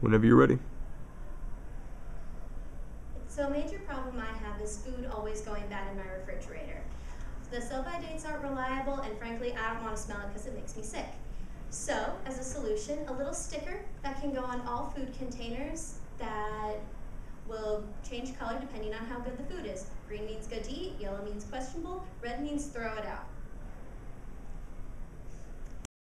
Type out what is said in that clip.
Whenever you're ready. So a major problem I have is food always going bad in my refrigerator. The sell-by dates aren't reliable, and frankly, I don't want to smell it because it makes me sick. So, as a solution, a little sticker that can go on all food containers that will change color depending on how good the food is. Green means good to eat, yellow means questionable, red means throw it out.